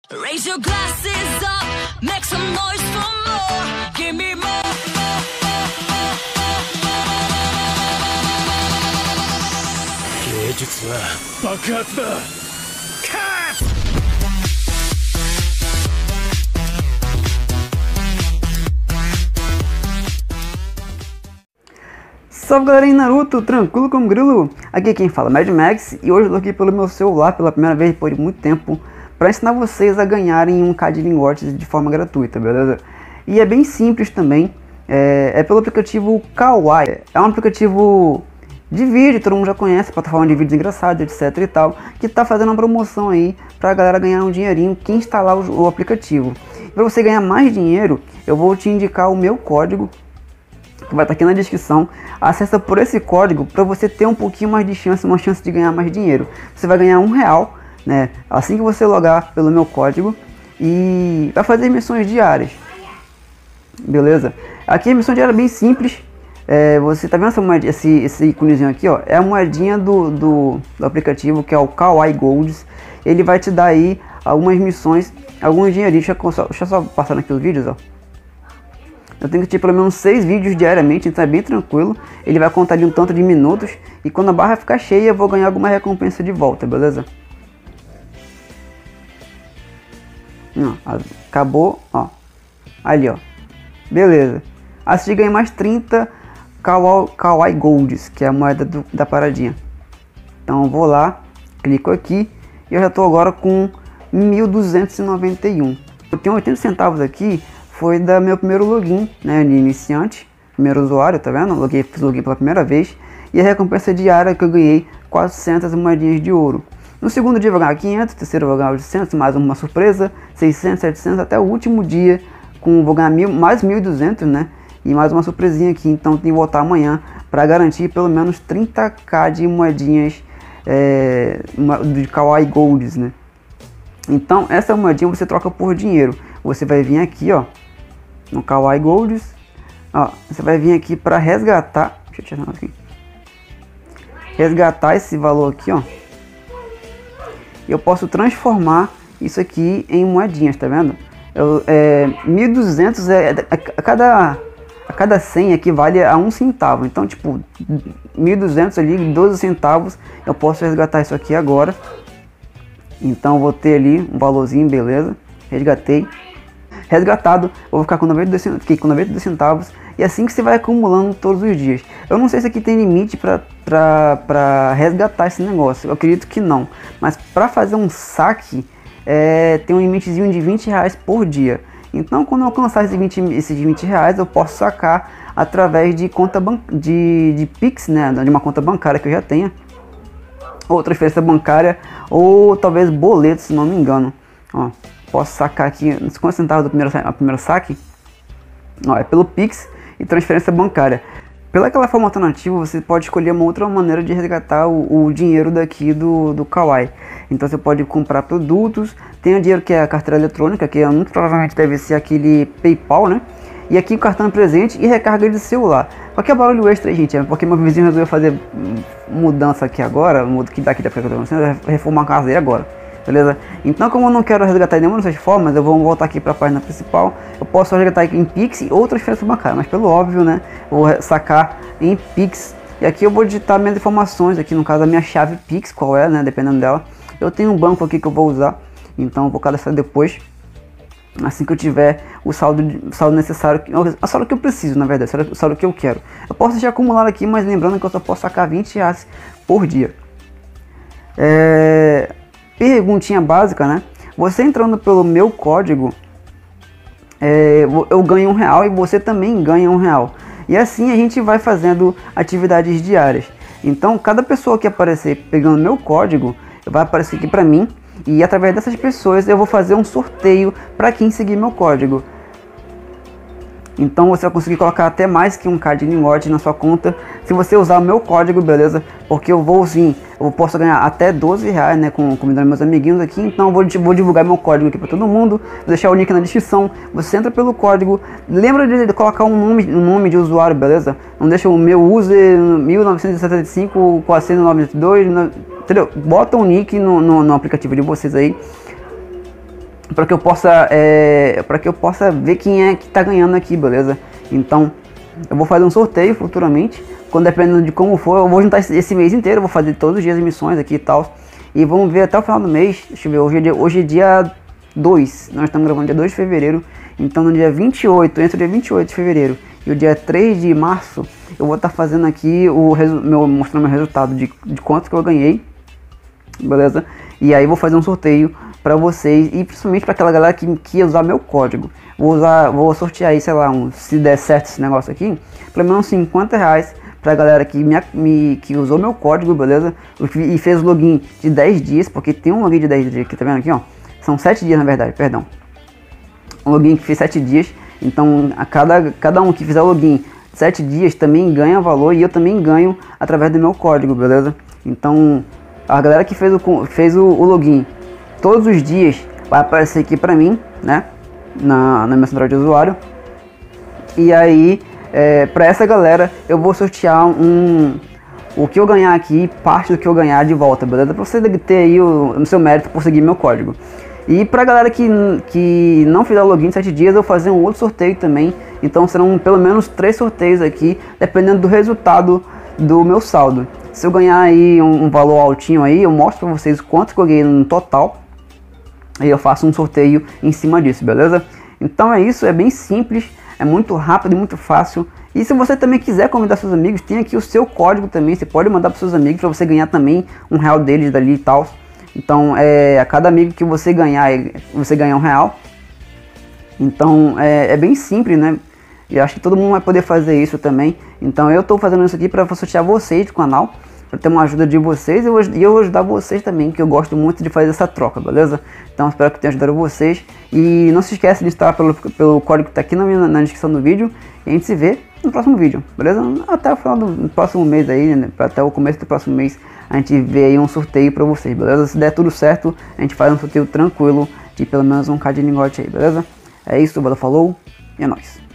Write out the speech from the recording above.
Raise your glasses up, make some noise for more. Give me more. Salve galerinha Naruto, tranquilo como grilo? Aqui quem fala é Mad Max e hoje eu tô aqui pelo meu celular pela primeira vez depois de muito tempo para ensinar vocês a ganharem um K de lingotes de forma gratuita, beleza? E é bem simples também, é pelo aplicativo Kawaii. É um aplicativo de vídeo, todo mundo já conhece, plataforma de vídeos engraçados, etc e tal, que tá fazendo uma promoção aí pra galera ganhar um dinheirinho quem instalar o aplicativo. Para você ganhar mais dinheiro, eu vou te indicar o meu código, que vai estar aqui na descrição. Acessa por esse código para você ter um pouquinho mais de chance, uma chance de ganhar mais dinheiro. Você vai ganhar R$1, né, assim que você logar pelo meu código e vai fazer missões diárias, beleza? Aqui a missão diária é bem simples. Você tá vendo essa moedinha, esse íconezinho aqui, ó, é a moedinha do aplicativo, que é o Kawaii Golds. Ele vai te dar aí algumas missões, alguns dinheirinhos. Deixa eu só passar aqui os vídeos, ó. Eu tenho que ter pelo menos 6 vídeos diariamente, então é bem tranquilo. Ele vai contar ali um tanto de minutos e quando a barra ficar cheia eu vou ganhar alguma recompensa de volta, beleza? Acabou, ó. Ali, ó. Beleza. Assim ganhei mais 30 Kawaii Golds, que é a moeda da paradinha. Então eu vou lá, clico aqui e eu já tô agora com 1.291. Eu tenho 80 centavos aqui. Foi da meu primeiro login, né, de iniciante, primeiro usuário, tá vendo? Fiz login pela primeira vez. E a recompensa diária que eu ganhei 400 moedinhas de ouro. No segundo dia eu vou ganhar 500, terceiro eu vou ganhar 800, mais uma surpresa, 600, 700, até o último dia, vou ganhar mais 1.200, né? E mais uma surpresinha aqui, então tem que voltar amanhã para garantir pelo menos 30k de moedinhas de Kawaii Golds, né? Então essa moedinha você troca por dinheiro. Você vai vir aqui, ó, no Kawaii Golds, ó, você vai vir aqui para resgatar, deixa eu tirar aqui, resgatar esse valor aqui, ó. Eu posso transformar isso aqui em moedinhas, tá vendo? 1.200 a cada 100 equivale a 1 centavo, então tipo 1.200 ali, 12 centavos, eu posso resgatar isso aqui agora. Então vou ter ali um valorzinho, beleza, resgatei. Resgatado, eu vou ficar com 92 centavos e assim que você vai acumulando todos os dias. Eu não sei se aqui tem limite para resgatar esse negócio, eu acredito que não, mas para fazer um saque tem um limitezinho de R$20 por dia. Então quando eu alcançar esses 20 reais eu posso sacar através de conta de Pix, né, de uma conta bancária que eu já tenha, ou transferência bancária, ou talvez boleto, se não me engano, ó. Posso sacar aqui 50 centavos do primeiro saque, ó, é pelo Pix e transferência bancária. Pela aquela forma alternativa, você pode escolher uma outra maneira de resgatar o dinheiro daqui do Kawaii. Então você pode comprar produtos, tem o dinheiro que é a carteira eletrônica, que muito provavelmente deve ser aquele PayPal, né? E aqui o cartão presente e recarga de celular. Qualquer barulho extra aí, gente, é porque meu vizinho resolveu fazer mudança aqui agora, que daqui da época que eu tô acontecendo, reformar a casa dele agora. Beleza? Então como eu não quero resgatar nenhuma dessas formas, eu vou voltar aqui para a página principal. Eu posso resgatar aqui em Pix ou transferência bancária, mas pelo óbvio, né, vou sacar em Pix. E aqui eu vou digitar minhas informações, aqui no caso a minha chave Pix, qual é, né, dependendo dela. Eu tenho um banco aqui que eu vou usar, então eu vou cadastrar depois, assim que eu tiver o saldo necessário, o saldo que eu preciso, na verdade, o saldo que eu quero. Eu posso deixar acumular aqui, mas lembrando que eu só posso sacar R$20 por dia. Perguntinha básica, né? Você entrando pelo meu código, eu ganho R$1 e você também ganha R$1. E assim a gente vai fazendo atividades diárias. Então cada pessoa que aparecer pegando meu código, vai aparecer aqui pra mim. E através dessas pessoas eu vou fazer um sorteio para quem seguir meu código. Então você vai conseguir colocar até mais que um K de lingote na sua conta se você usar o meu código, beleza? Porque eu vou sim, eu posso ganhar até R$12, né, convidando meus amiguinhos aqui. Então eu vou divulgar meu código aqui para todo mundo, vou deixar o link na descrição. Você entra pelo código, lembra de colocar um nome de usuário, beleza? Não deixa o meu user 1975 492, entendeu? Bota um nick no aplicativo de vocês aí. para que eu possa ver quem é que tá ganhando aqui, beleza? Então eu vou fazer um sorteio futuramente, quando dependendo de como for, eu vou juntar esse mês inteiro, eu vou fazer todos os dias de missões aqui e tal, e vamos ver até o final do mês. Deixa eu ver, hoje é dia 2, nós estamos gravando dia 2 de fevereiro, então no dia 28, entre o dia 28 de fevereiro e o dia 3 de março, eu vou estar fazendo aqui mostrando meu resultado de quanto que eu ganhei, beleza? E aí vou fazer um sorteio para vocês, e principalmente para aquela galera que usar meu código. Vou sortear aí, sei lá, se der certo esse negócio aqui, pelo menos 50 reais pra galera que usou meu código, beleza? E fez o login de 10 dias, porque tem um login de 10 dias aqui, tá vendo aqui, ó? São 7 dias na verdade, perdão. Um login que fez 7 dias, então cada um que fizer o login 7 dias também ganha valor, e eu também ganho através do meu código, beleza? Então a galera que fez o login todos os dias vai aparecer aqui pra mim, né? Na minha central de usuário. E aí, pra essa galera, eu vou sortear o que eu ganhar aqui, parte do que eu ganhar de volta, beleza? Pra você ter aí o seu mérito por seguir meu código. E pra galera que não fizer o login em 7 dias, eu vou fazer um outro sorteio também. Então serão pelo menos 3 sorteios aqui, dependendo do resultado do meu saldo. Se eu ganhar aí um valor altinho aí, eu mostro pra vocês quanto que eu ganhei no total. E eu faço um sorteio em cima disso, beleza? Então é isso, é bem simples, é muito rápido e muito fácil. E se você também quiser convidar seus amigos, tem aqui o seu código também, você pode mandar para seus amigos para você ganhar também R$1 deles dali e tal. Então a cada amigo que você ganhar R$1. Então é bem simples, né? E acho que todo mundo vai poder fazer isso também. Então eu estou fazendo isso aqui para sortear vocês do canal, para ter uma ajuda de vocês, e eu vou ajudar vocês também, que eu gosto muito de fazer essa troca, beleza? Então espero que tenha ajudado vocês, e não se esquece de instalar pelo código que está aqui na descrição do vídeo, e a gente se vê no próximo vídeo, beleza? Até o final do próximo mês aí, né? Até o começo do próximo mês, a gente vê aí um sorteio para vocês, beleza? Se der tudo certo, a gente faz um sorteio tranquilo, de pelo menos 1k de lingote aí, beleza? É isso, valeu, falou, e é nóis!